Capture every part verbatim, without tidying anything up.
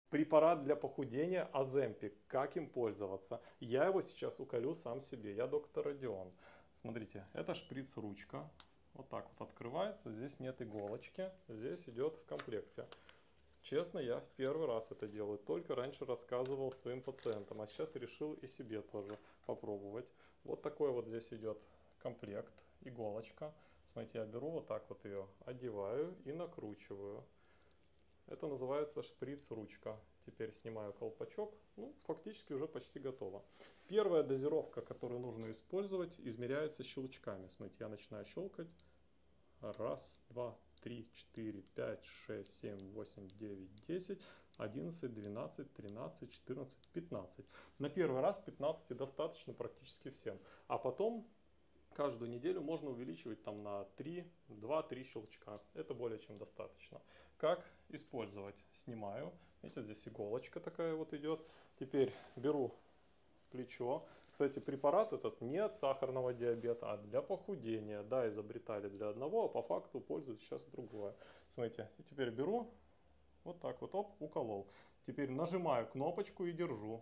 Препарат для похудения Оземпик. Как им пользоваться? Я его сейчас уколю сам себе. Я доктор Родион. Смотрите, это шприц-ручка. Вот так вот открывается. Здесь нет иголочки. Здесь идет в комплекте. Честно, я в первый раз это делаю. Только раньше рассказывал своим пациентам. А сейчас решил и себе тоже попробовать. Вот такой вот здесь идет комплект. Иголочка. Смотрите, я беру вот так вот ее, одеваю и накручиваю. Это называется шприц-ручка. Теперь снимаю колпачок. Ну, фактически уже почти готово. Первая дозировка, которую нужно использовать, измеряется щелчками. Смотрите, я начинаю щелкать. Раз, два, три, четыре, пять, шесть, семь, восемь, девять, десять, одиннадцать, двенадцать, тринадцать, четырнадцать, пятнадцать. На первый раз пятнадцати достаточно практически всем. А потом каждую неделю можно увеличивать там на три, два-три щелчка. Это более чем достаточно. Как использовать? Снимаю. Видите, здесь иголочка такая вот идет. Теперь беру плечо. Кстати, препарат этот не от сахарного диабета, а для похудения. Да, изобретали для одного, а по факту пользуются сейчас другое. Смотрите, и теперь беру, вот так вот, оп, уколол. Теперь нажимаю кнопочку и держу.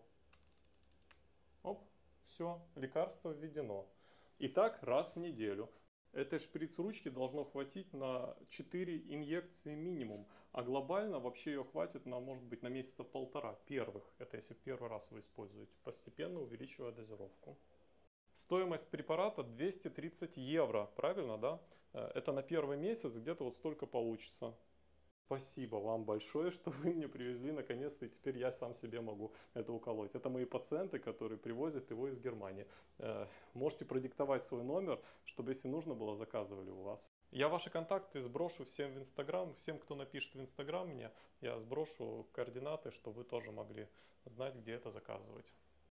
Оп, все, лекарство введено. И так раз в неделю. Этой шприц-ручки должно хватить на четыре инъекции минимум. А глобально вообще ее хватит на, может быть, на месяца полтора первых. Это если первый раз вы используете, постепенно увеличивая дозировку. Стоимость препарата двести тридцать евро, правильно, да? Это на первый месяц где-то вот столько получится. Спасибо вам большое, что вы мне привезли наконец-то, и теперь я сам себе могу это уколоть. Это мои пациенты, которые привозят его из Германии. Можете продиктовать свой номер, чтобы, если нужно было, заказывали у вас. Я ваши контакты сброшу всем в Инстаграм. Всем, кто напишет в Инстаграм мне, я сброшу координаты, чтобы вы тоже могли знать, где это заказывать.